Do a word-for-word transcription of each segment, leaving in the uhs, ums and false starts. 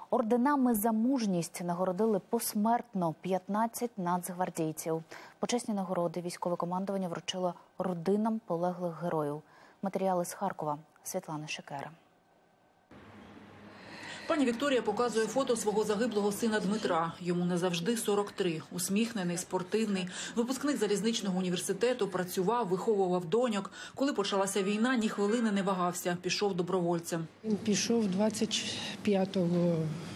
Орденами за мужність нагородили посмертно п'ятнадцять нацгвардійців. Почесні нагороди військове командування вручило родинам полеглих героїв. Матеріали з Харкова. Світлана Шикера. Пані Вікторія показує фото свого загиблого сина Дмитра. Йому не завжди сорок три. Усміхнений, спортивний. Випускник залізничного університету, працював, виховував доньок. Коли почалася війна, ні хвилини не вагався. Пішов добровольцем. Він пішов двадцять п'ятого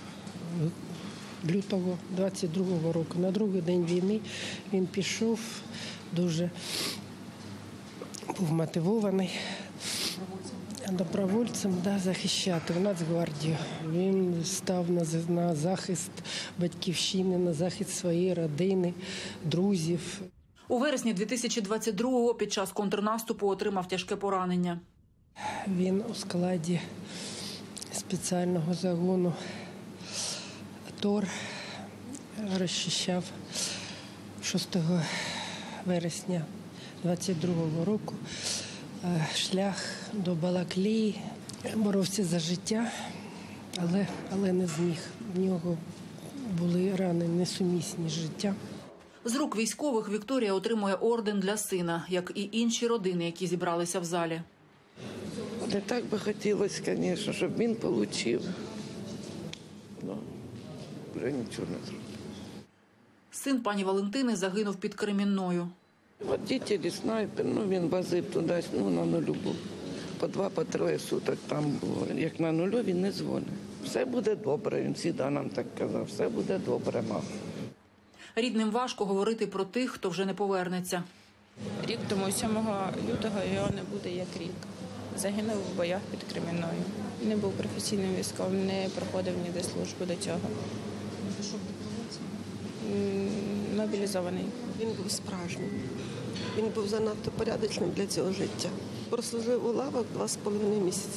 лютого двадцять другого року. На другий день війни він пішов, дуже був мотивований. Добровольцем, да, захищати в Нацгвардію. Він став на, на захист батьківщини, на захист своєї родини, друзів. У вересні дві тисячі двадцять другого під час контрнаступу отримав тяжке поранення. Він у складі спеціального загону ТОР розчищав шостого вересня двадцять другого року шлях до Балаклії. Боровся за життя, але, але не зміг. В нього були рани несумісні з життям. З рук військових Вікторія отримує орден для сина, як і інші родини, які зібралися в залі. Не так би хотілося, звісно, щоб він отримав. Ну, вже нічого не зробив. Син пані Валентини загинув під Кремінною. Водитель, снайпер, ну він возив туди, ну на нулю був. По два, по троє суток там було. Як на нулю, він не дзвонив. Все буде добре, він завжди нам так казав, все буде добре, мама. Рідним важко говорити про тих, хто вже не повернеться. Рік тому, сьомого лютого, його не буде як рік. Загинув в боях під Кремінною. Не був професійним військовим, не проходив ніде службу до цього. Пішов добровольцем? Мобілізований. Він був справжнім. Він був занадто порядочним для цього життя. Прослужив у лавах два з половиною місяці.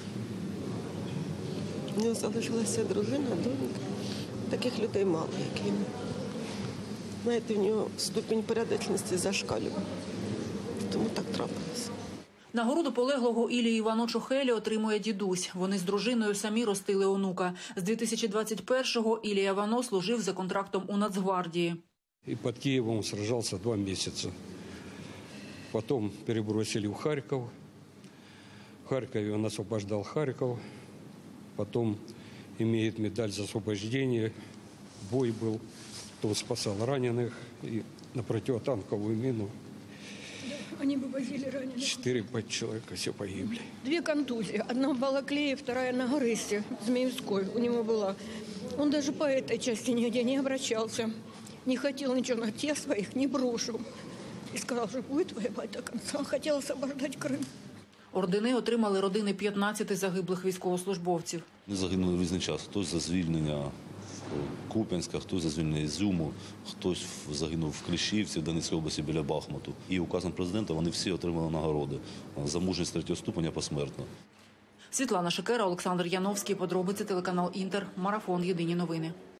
У нього залишилася дружина, донька. Таких людей мало, як він. Знаєте, в нього ступінь порядочності зашкалював. Тому так трапилося. Нагороду полеглого Іллі Івано-Чохелі отримує дідусь. Вони з дружиною самі ростили онука. З дві тисячі двадцять першого Ілля Івано служив за контрактом у Нацгвардії. И под Киевом сражался два месяца. Потом перебросили в Харьков. В Харькове он освобождал Харьков. Потом имеет медаль за освобождение. Бой был. Он спасал раненых и на противотанковую мину. Они вывозили раненых. Четыре-пять человек все погибли. Две контузии. Одна в Балаклее, вторая на Горысте, Змеевской у него была. Он даже по этой части нигде не обращался. Не хотел ничего на тех своих, не брошу. И сказал, что будет воевать до конца. Он хотел освобождать Крым. Ордени отримали родини п'ятнадцяти загиблих військовослужбовців. Вони загинули в різний час. Хтось за звільнення Куп'янська, хтось за звільнення Ізюму, хтось загинув в Кліщівці, в Донецькій області біля Бахмуту. І указом президента вони всі отримали нагороди за мужність третього ступеня посмертно. Світлана Шикера, Олександр Яновський. Подробиці телеканал Інтер. Марафон. Єдині новини.